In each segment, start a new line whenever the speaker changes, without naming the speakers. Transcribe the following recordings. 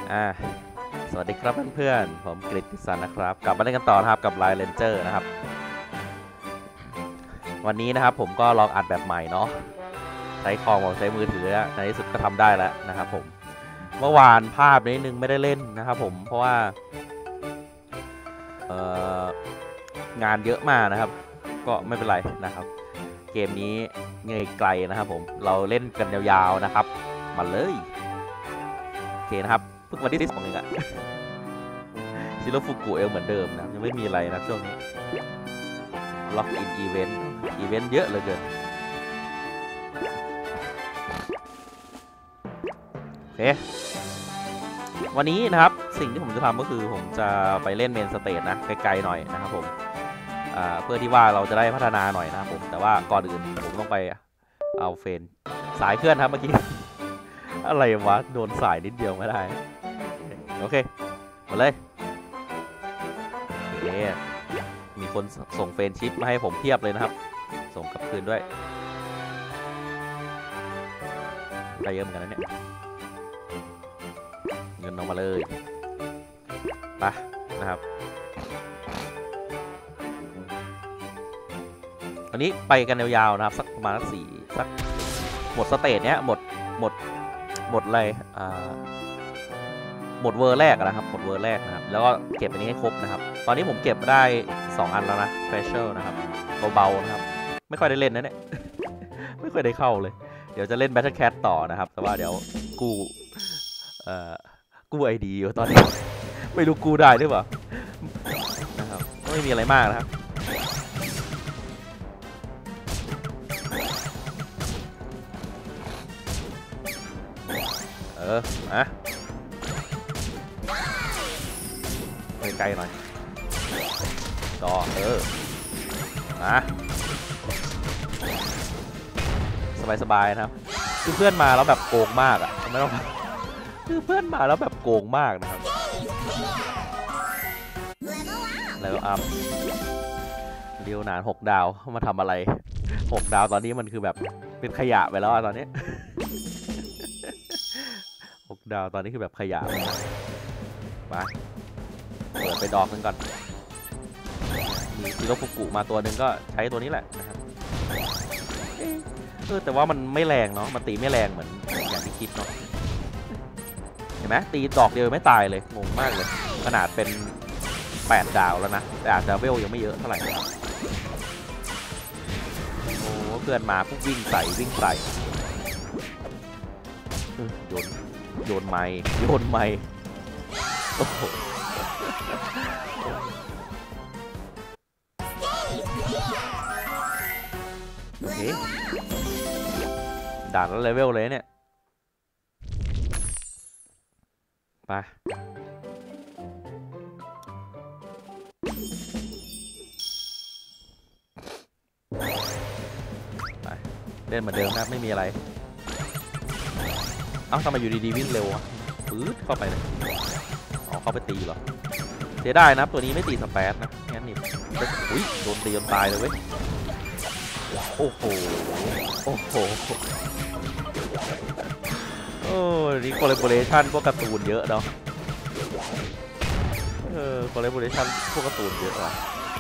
อ่าสวัสดีครับเพื่อนๆผมกฤษสันนะครับกลับมาเล่นกันต่อนะครับกับไลน์เรนเจอร์นะครับวันนี้นะครับผมก็ลองอัดแบบใหม่เนาะใช้คอมใช้มือถือแล้วในที่สุดก็ทำได้แล้วนะครับผมเมื่อวานภาพนิดนึงไม่ได้เล่นนะครับผมเพราะว่างานเยอะมากนะครับก็ไม่เป็นไรนะครับเกมนี้เหนื่อยไกลนะครับผมเราเล่นกันยาวๆนะครับมาเลยโอเคนะครับเพิ่งวันที่2เองอะชิโรฟุกุเอลเหมือนเดิมนะยังไม่มีอะไรนะช่วงนี้ล็อกอินอีเวนต์เยอะเลยเกินโอเควันนี้นะครับสิ่งที่ผมจะทำก็คือผมจะไปเล่นเมนสเตจนะไกลๆหน่อยนะครับผมเพื่อที่ว่าเราจะได้พัฒนาหน่อยนะครับผมแต่ว่าก่อนอื่นผมต้องไปเอาเฟนสายเคลื่อนครับเมื่อกี้ อะไรวะโดนสายนิดเดียวไม่ได้โอเคมาเลยโอเคมีคนส่งเฟนชิปมาให้ผมเพียบเลยนะครับส่งกลับคืนด้วยได้เยอะเหมือนกันนะเนี่ยเงินออกมาเลยไปนะครับอันนี้ไปกันยาวๆนะครับสักประมาณสักหมดสเตจเนี้ยหมดอะไรหมดเวอร์แรกนะครับหมดเวอร์แรกนะครับแล้วก็เก็บอันนี้ให้ครบนะครับตอนนี้ผมเก็บได้2 อันแล้วนะเฟชเชอร์นะครับเบาๆนะครับไม่ค่อยได้เล่นนะเนี่ย ไม่ค่อยได้เข้าเลยเดี๋ยวจะเล่น Battle Cat ต่อนะครับแต่ว่าเดี๋ยวกู้ไอดีอยู่ตอนนี้ ไม่รู้กู้ได้หรือเปล่านะครับไม่มีอะไรมากนะครับมาไกลๆหน่อยต่อมาสบายๆนะครับคือเพื่อนมาแล้วแบบโกงมากอ่ะไม่ต้องคือเพื่อนมาแล้วแบบโกงมากนะครับแล้วอัพเรียวนาน6 ดาวเข้ามาทำอะไร6 ดาวตอนนี้มันคือแบบเป็นขยะไปแล้วตอนนี้ 6 ดาวตอนนี้คือแบบขยะมาเปิดไปดอกนึงก่อนมีซิโรฟุกุมาตัวหนึ่งก็ใช้ตัวนี้แหละนะครับแต่ว่ามันไม่แรงเนาะมันตีไม่แรงเหมือนอย่างที่คิดเนาะเห็นไหมตีดอกเดียวไม่ตายเลยงงมากเลยขนาดเป็น8 ดาวแล้วนะแต่อาจจะเวลยังไม่เยอะเท่าไหร่โอ้เพื่อนมาปุ๊บวิ่งใส่โยนไม้โอ้โหโอเคด่านแล้วเลเวลเลยเนี่ยไปเล่นเหมือนเดิมนะไม่มีอะไรเอ้าทำไมอยู่ดีๆวิ่งเร็วอะปื๊ดเข้าไปเลยอ๋อเข้าไปตีเหรอเสียได้นะตัวนี้ไม่ตีสเปซนะงั้นนี่อุ้ยโดนตีจนตายเลยเว้ยโอ้โหนี่คอลเลบอเรชั่นพวกการ์ตูนเยอะเนาะคอลเลบอเรชั่นพวกการ์ตูนเยอะว่ะ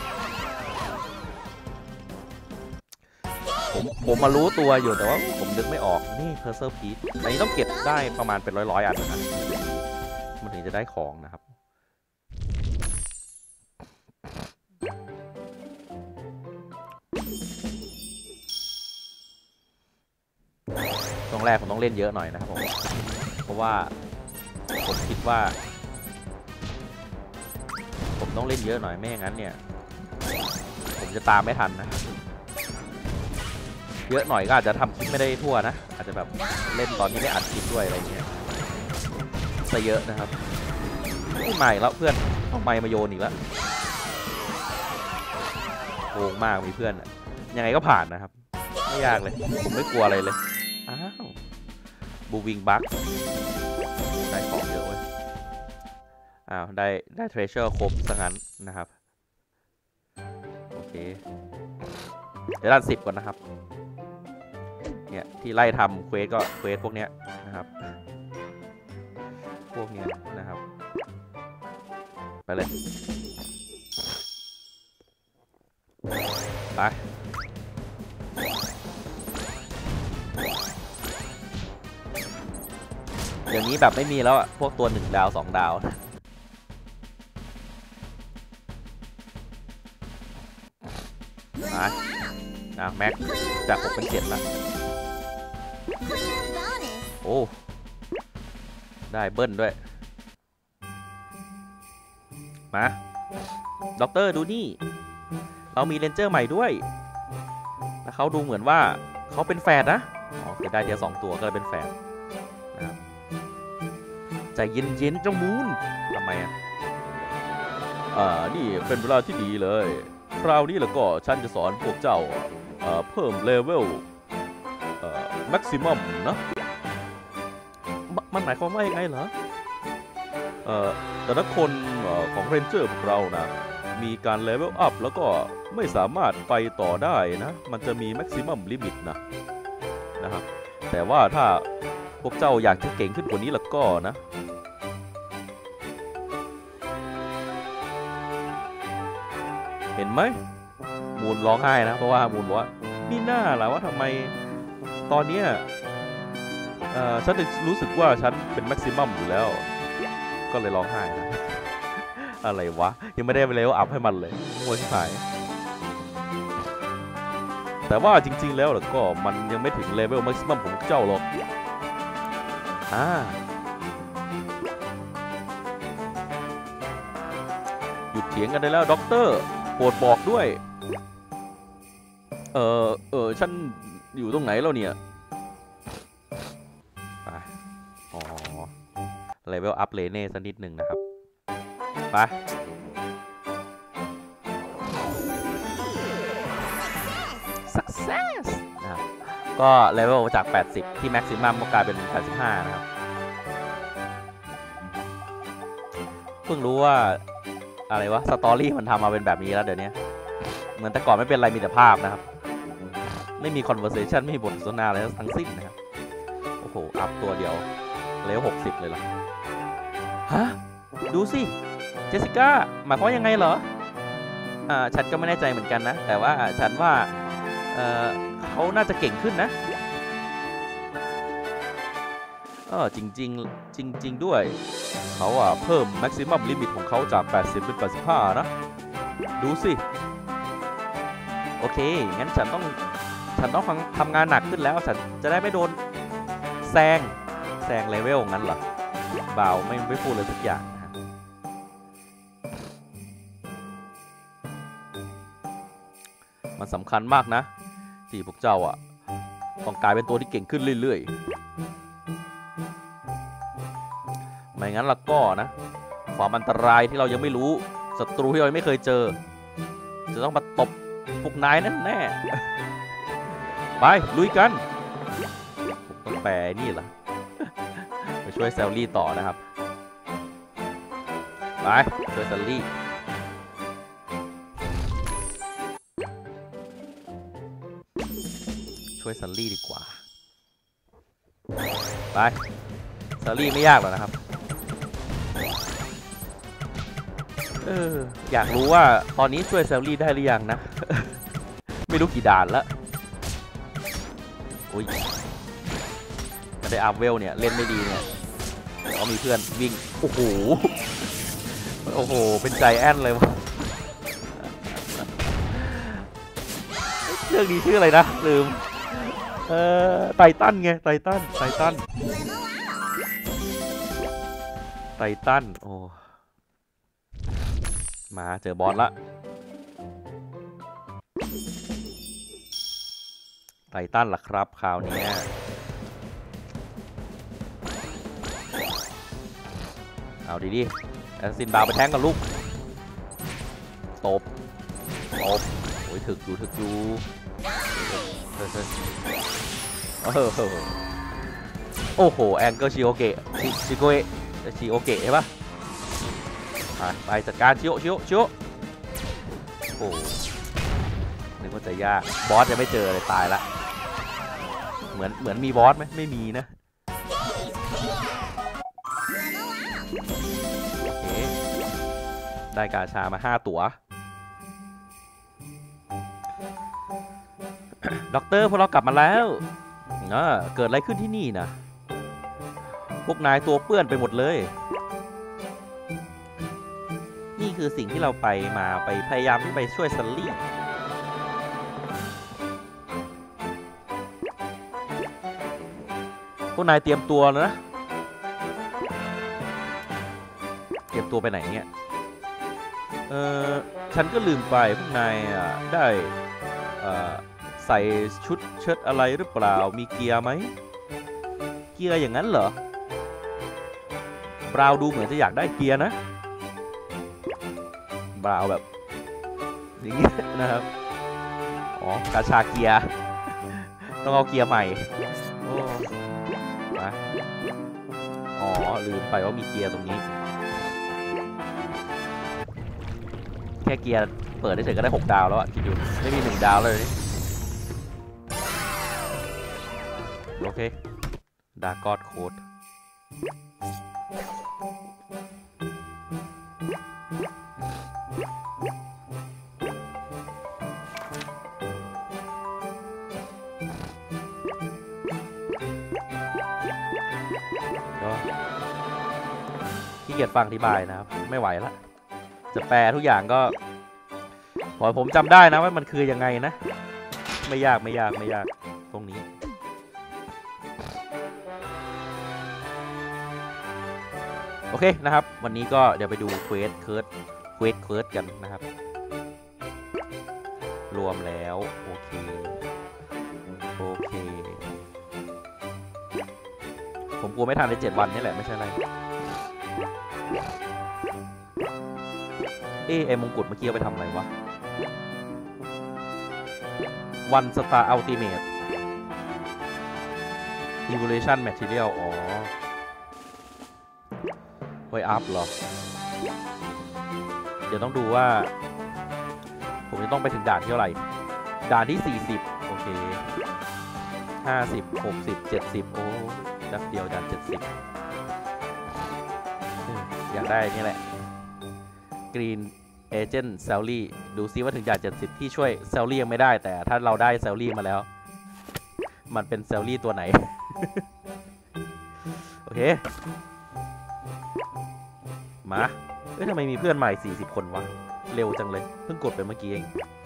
ผมมารู้ตัวอยู่แต่ว่าผมนึกไม่ออกนี่เพอร์เซอร์พีชอันนี้ต้องเก็บได้ประมาณเป็นร้อยอันนะมันถึงจะได้ของนะครับตรงแรกผมต้องเล่นเยอะหน่อยนะครับผมเพราะว่าผมคิดว่าผมต้องเล่นเยอะหน่อยไม่อย่างนั้นเนี่ยผมจะตามไม่ทันนะเยอะหน่อยก็อาจจะทำคลิปไม่ได้ทั่วนะอาจจะแบบเล่นตอนนี้ไม่อัดคลิปด้วยอะไรเงี้ยซะเยอะนะครับไม่ใหม่แล้วเพื่อนเอาไมค์มาโยนอีกแล้วโกงมากมีเพื่อนยังไงก็ผ่านนะครับไม่ยากเลยผมไม่กลัวอะไรเลยอ้าวบูวิงบัคได้ของเยอะเว้ยอ้าวได้เทรเชอร์ครบซะงั้นนะครับโอเคเดี๋ยวด้าน10ก่อนนะครับเนี่ยที่ไล่ทำเควสก็เควสพวกเนี้ยนะครับโหวกเนี้ยนะครับไปเลยไปอย่างนี้แบบไม่มีแล้วอะพวกตัว1 ดาว 2 ดาวมาแม็กจาก6เป็น7แล้วโอ้ได้เบิ้ลด้วยมาด็อกเตอร์ดูนี่เรามีเรนเจอร์ใหม่ด้วยแล้วเขาดูเหมือนว่าเขาเป็นแฝดนะอ๋อคือได้เดียว2 ตัวก็เลยเป็นแฝดนะครับใจเย็นๆเจ้ามูนทำไมอ่ะนี่เป็นเวลาที่ดีเลยคราวนี้แล้วก็ฉันจะสอนพวกเจ้าเพิ่มเลเวลแม็กซิมัมนะมันหมายความว่ายังไงเหรอแต่ละคนของเรนเจอร์พวกเรานะมีการเลเวลอัพแล้วก็ไม่สามารถไปต่อได้นะมันจะมีแม็กซิมัมลิมิตนะครับแต่ว่าถ้าพวกเจ้าอยากจะเก่งขึ้นกว่านี้แล้วก็นะเห็นไหมมูนร้องไห้นะเพราะว่ามูนบอกว่ามีหน้าล่ะว่าทำไมตอนนี้ฉันรู้สึกว่าฉันเป็นแม็กซิมัมอยู่แล้วก็เลยร้องไห้นะ อะไรวะยังไม่ได้ไปเลเวลอัพให้มันเลยมัวชิบหายแต่ว่าจริงๆแล้วก็มันยังไม่ถึงเลเวลแม็กซิมัมของเจ้าหรอกหยุดเถียงกันได้แล้วด็อกเตอร์โปรดบอกด้วยฉันอยู่ตรงไหนแล้วเนี่ยอ๋อเลเวลอัพเลเน่สักนิดหนึ่งนะครับไปsuccess นะครับก็เลเวลจาก80ที่แม็กซิมัมก็กลายเป็น85นะครับเพิ่งรู้ว่าอะไรวะสตอรี่มันทำมาเป็นแบบนี้แล้วเดี๋ยวนี้เหมือนแต่ก่อนไม่เป็นอะไรมีแต่ภาพนะครับไม่มี conversation ไม่มีบทสนทนาอะไรทั้งสิ้นนะครับโอ้โหอัพตัวเดียวเลเวล60เลยล่ะฮะดูสิเจสสิก้าหมายความว่ายังไงเหรอฉันก็ไม่แน่ใจเหมือนกันนะแต่ว่าฉันว่าเขาน่าจะเก่งขึ้นนะจริงด้วยเขาเพิ่มแม็กซิมัมลิมิตของเขาจาก80เป็น85นะดูสิโอเคงั้นฉันต้องทำงานหนักขึ้นแล้วฉันจะได้ไม่โดนแซงเลเวลงั้นเหรอบ่าวไม่พูดเลยสักอย่างนะมันสำคัญมากนะที่พวกเจ้าต้องกลายเป็นตัวที่เก่งขึ้นเรื่อยๆไม่งั้นล่ะก็นะความอันตรายที่เรายังไม่รู้ศัตรูที่เราไม่เคยเจอจะต้องมาตบพวกนายแน่ไปลุยกันต้องแปลนี่ล่ะไปช่วยแซลลี่ต่อนะครับไปช่วยแซลลี่ซัลลี่ดีกว่าไปซัลลี่ไม่ยากหรอกนะครับอยากรู้ว่าตอนนี้ช่วยซัลลี่ได้หรือยังนะ ไม่รู้กี่ด่านแล้วอุ้ยไม่ได้อัพเวลเนี่ยเล่นไม่ดีเนี่ยเขามีเพื่อนวิ่งโอ้โหเป็นใจแอนเลยวะเรื่องนี้ชื่ออะไรนะลืมไททันไงไททันโอ้มาเจอบอสละไททันล่ะครับคราวนี้เอาดีแอสซินบาไปแทงกับลูกตบโอ้ยถึกอยู่โอ้โหแองเกิลชิโอเกะชิโอเกะใช่ปะไปจัดการชิโอโอ้นึกว่าจะยากบอสจะไม่เจอเลยตายละเหมือนมีบอสไหมไม่มีนะได้กาชามา5 ตั๋วด็อกเตอร์พวกเรากลับมาแล้วเกิดอะไรขึ้นที่นี่นะพวกนายตัวเปื้อนไปหมดเลยนี่คือสิ่งที่เราไปพยายามที่ไปช่วยซัลลี่พวกนายเตรียมตัวนะเตรียมตัวไปไหนเนี่ยฉันก็ลืมไปพวกนายได้ใส่ชุดเชิ้ตอะไรหรือเปล่ามีเกียร์ไหมเกียร์อย่างนั้นเหรอบราวดูเหมือนจะอยากได้เกียร์นะบราวแบบอย่างนี้นะครับอ๋อกาชาเกียร์ต้องเอาเกียร์ใหม่โอ้นะอ๋อลืมไปว่ามีเกียร์ตรงนี้แค่เกียร์เปิดได้เฉยก็ได้6 ดาวแล้วอ่ะคิดดูไม่มี1 ดาวเลยโอเคดาร์กอดโค้ดขี้เกียจฟังอธิบายนะครับไม่ไหวละจะแปลทุกอย่างก็พอผมจำได้นะว่ามันคือยังไงนะไม่ยากตรงนี้โอเคนะครับวันนี้ก็เดี๋ยวไปดูเควสกันนะครับรวมแล้วโอเคผมกลัวไม่ทันใน7 วันนี่แหละไม่ใช่อะไรไอมงกุฎเมื่อกี้เอาไปทำอะไรวะวันสตาร์อัลติเมทEvolution Material อ๋อไว้อัพเหรอเดี๋ยวต้องดูว่าผมจะต้องไปถึงด่านที่เท่าไหร่ด่านที่40โอเค50 60 70โอ้ดับเดียวด่าน70อยากได้นี่แหละ Green Agent Sally ดูซิว่าถึงด่าน70ที่ช่วย Sally ยังไม่ได้แต่ถ้าเราได้ Sally มาแล้วมันเป็น Sally ตัวไหน โอเคมาทำไมมีเพื่อนใหม่40 คนวะเร็วจังเลยเพิ่งกดไปเมื่อกี้เอง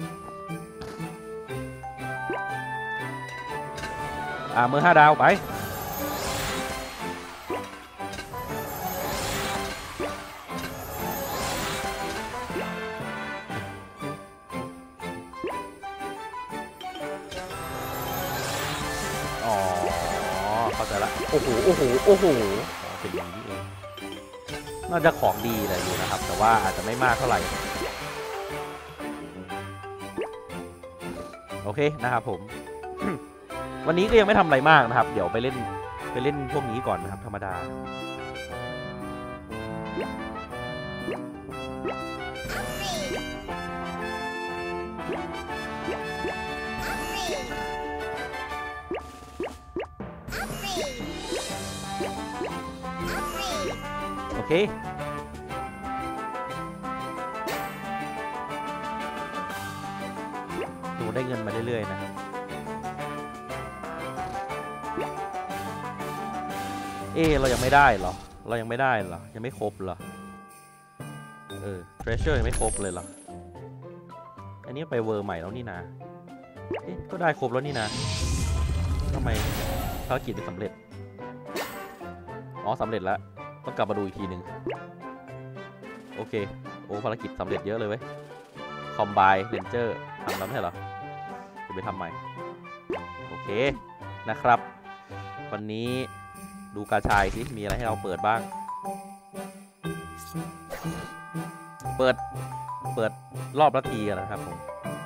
มือ5 ดาวไปอ๋อเข้าใจละโอ้โหเป็นอย่างนี้เองน่าจะของดีเลยอยู่นะครับแต่ว่าอาจจะไม่มากเท่าไหร่โอเคนะครับผม วันนี้ก็ยังไม่ทำอะไรมากนะครับเดี๋ยวไปเล่นพวกนี้ก่อนนะครับธรรมดาโอเคดูได้เงินมาเรื่อยๆนะครับเรายังไม่ได้เหรอยังไม่ครบเหรอtreasure ยังไม่ครบเลยเหรออันนี้ไปเวอร์ใหม่แล้วนี่นะก็ได้ครบแล้วนี่นะทำไมภารกิจไม่สำเร็จอ๋อสำเร็จแล้วต้องกลับมาดูอีกทีหนึ่งโอเคภารกิจสำเร็จเยอะเลยเว้ยคอมไบเรนเจอร์ทำแล้วไม่ใช่เหรอจะไปทำใหม่โอเคนะครับวันนี้ดูกาชายสิมีอะไรให้เราเปิดบ้างเปิดรอบละทีกันนะครับผม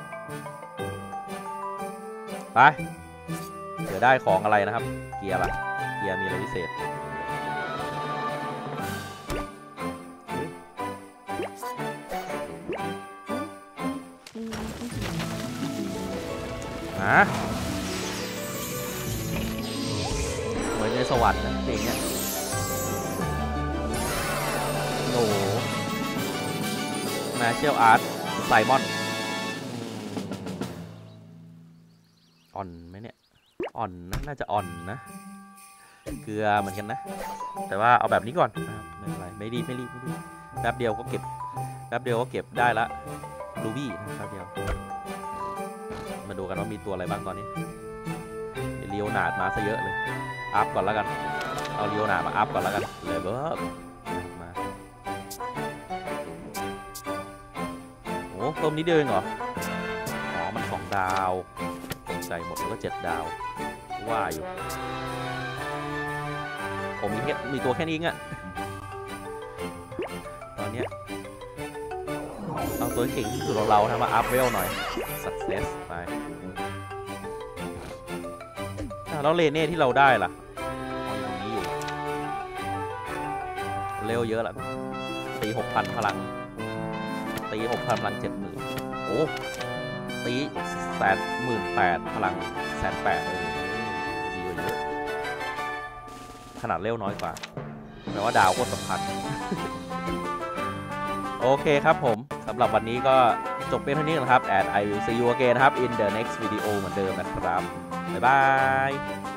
ไปเดี๋ยวได้ของอะไรนะครับเกียร์ล่ะเกียร์มีอะไรพิเศษเหมือนในสวรรค์นะเพลงเนี้ยโอ้ Martial Art ไซมอนอ่อนไหมเนี่ยอ่อนนะน่าจะอ่อนนะเกลือเหมือนกันนะแต่ว่าเอาแบบนี้ก่อนนะครับไม่เป็นไรไม่รีบแป๊บเดียวก็เก็บได้ละรูบี้แป๊บเดียวมาดูกันว่ามีตัวอะไรบ้างตอนนี้เลียวนาดมาซะเยอะเลยอัพก่อนแล้วกันเอาเลียวนาดมาอัพก่อนแล้วกันเลยเบิร์มาโอ้เพิ่มนิดเดียวเองเหรออ๋อมัน2 ดาวใจหมดแล้วก็7 ดาวว่าอยู่ผมมีตัวแค่นี้เองอะตอนเนี้ยเอาตัวเก่งที่สุดของเราทำมาอัพเวลหน่อย success ไปแล้วเลเน่ที่เราได้ล่ะตรงนี้อยู่เร็วเยอะละตี 6,000 พลังตี 6,000 พลัง 70,000โอ้ตี118,000 พลัง180,000เลยดีกว่าเยอะขนาดเร็วน้อยกว่าแปลว่าดาวก็สำคัญ โอเคครับผมสำหรับวันนี้ก็จบเป็นเท่านี้นะครับ and I will see you again นะครับ in the next video เหมือนเดิมนะครับบ๊ายบาย